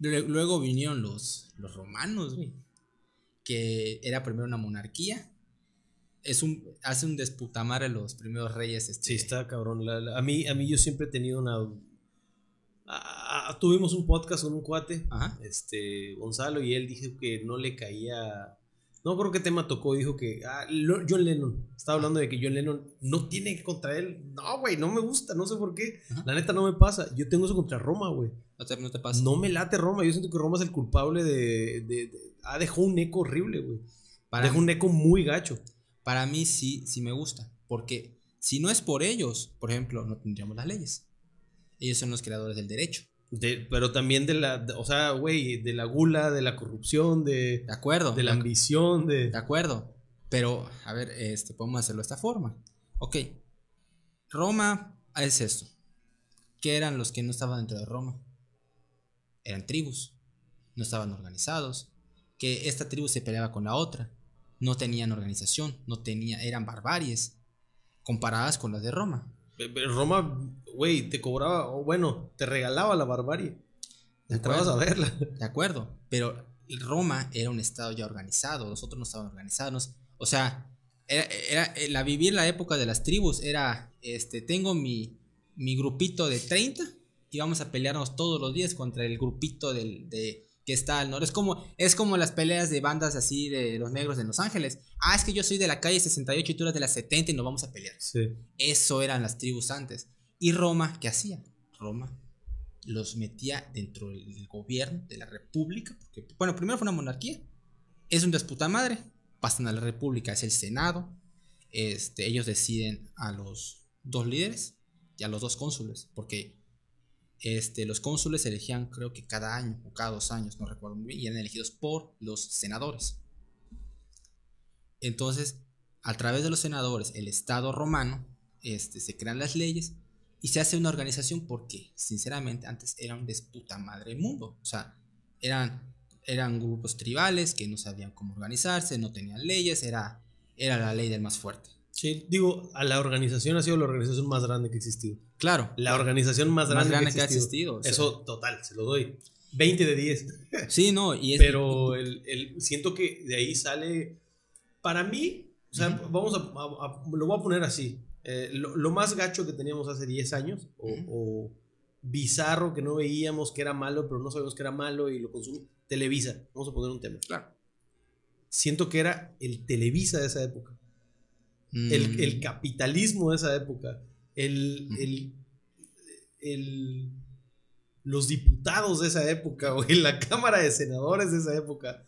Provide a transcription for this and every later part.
Luego vinieron los romanos, güey. Que era primero una monarquía. Hace un desputamar a los primeros reyes. Sí, está cabrón. A mí yo siempre he tenido una... tuvimos un podcast con un cuate, Ajá. Gonzalo, y él dijo que no le caía... No creo qué tema tocó, dijo que John Lennon, estaba hablando de que John Lennon no tiene que contra él. No, güey, no me gusta, no sé por qué. Ajá. La neta no me pasa. Yo tengo eso contra Roma, güey. No te pasa. No me late Roma. Yo siento que Roma es el culpable dejó un eco horrible, güey. Dejó un eco muy gacho. Para mí sí me gusta. Porque si no es por ellos, por ejemplo, no tendríamos las leyes. Ellos son los creadores del derecho. Pero también de la gula, de la corrupción, de acuerdo, de la ambición, de acuerdo. Pero, a ver, podemos hacerlo de esta forma. Ok, Roma es esto. ¿Qué eran los que no estaban dentro de Roma? Eran tribus, no estaban organizados. Que esta tribu se peleaba con la otra. No tenían organización, eran barbaries comparadas con las de Roma. Roma, güey, te cobraba, te regalaba la barbarie. Entrabas a verla. De acuerdo, pero Roma era un estado ya organizado, los otros no estaban organizados. O sea, vivir la época de las tribus era, tengo mi grupito de 30 y vamos a pelearnos todos los días contra el grupito que está al norte. Es como las peleas de bandas así de los negros de Los Ángeles. Es que yo soy de la calle 68 y tú eres de la 70 y nos vamos a pelear. Sí. Eso eran las tribus antes. ¿Y Roma qué hacía? Roma los metía dentro del gobierno de la república. Porque, bueno, primero fue una monarquía. Es un disputa madre. Pasan a la república, es el senado. Ellos deciden a los 2 líderes y a los 2 cónsules. Porque los cónsules se elegían creo que cada año o cada 2 años, no recuerdo muy bien, y eran elegidos por los senadores. Entonces, a través de los senadores, el Estado romano, se crean las leyes y se hace una organización porque, sinceramente, antes era un disputa madre mundo. O sea, eran grupos tribales que no sabían cómo organizarse, no tenían leyes, era la ley del más fuerte. Sí, digo, la organización ha sido la organización más grande que ha existido. Claro. La organización más grande que ha existido. O sea, eso, total, se lo doy. 20 de 10. Sí, no. Pero siento que de ahí sale, para mí, o sea, vamos lo voy a poner así. Lo más gacho que teníamos hace 10 años, o bizarro que no veíamos, que era malo, pero no sabíamos que era malo y lo consumimos. Televisa, vamos a poner un tema. Claro. Siento que era el Televisa de esa época. El capitalismo de esa época. Los diputados de esa época, güey, la Cámara de Senadores de esa época,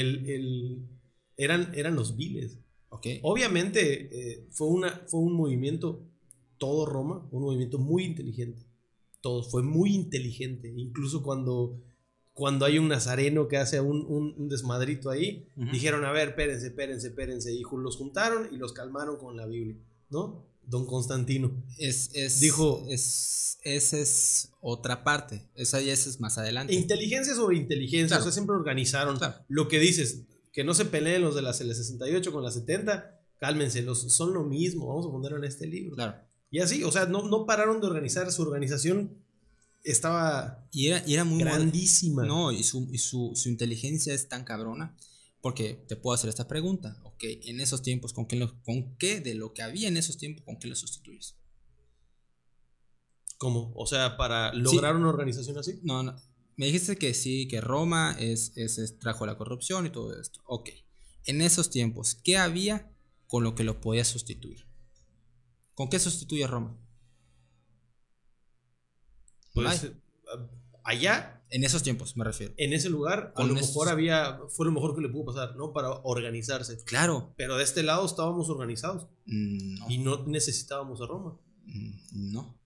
eran los viles. Okay. Obviamente fue un movimiento, todo Roma, un movimiento muy inteligente. Todo fue muy inteligente. Incluso cuando hay un nazareno que hace un desmadrito ahí, dijeron, a ver, espérense, y los juntaron y los calmaron con la Biblia, ¿no? Don Constantino dijo, esa es otra parte, esa es más adelante. Inteligencia sobre inteligencia, claro. O sea, siempre organizaron, claro. Lo que dices, que no se peleen los de la 68 con la 70, cálmense, son lo mismo, vamos a ponerlo en este libro. Claro. Y así, o sea, no pararon de organizar, su organización estaba y era muy grandísima. No, y su inteligencia es tan cabrona, porque te puedo hacer esta pregunta, ok, en esos tiempos, ¿con qué de lo que había en esos tiempos, con qué lo sustituyes? ¿Cómo? O sea, para lograr una organización así. No, me dijiste que sí, que Roma trajo la corrupción y todo esto, ok, en esos tiempos, ¿qué había con lo que lo podías sustituir? ¿Con qué sustituye Roma? Pues allá. En esos tiempos, me refiero. En ese lugar, a lo mejor fue lo mejor que le pudo pasar, ¿no? Para organizarse. Claro. Pero de este lado estábamos organizados. No. Y no necesitábamos a Roma. No.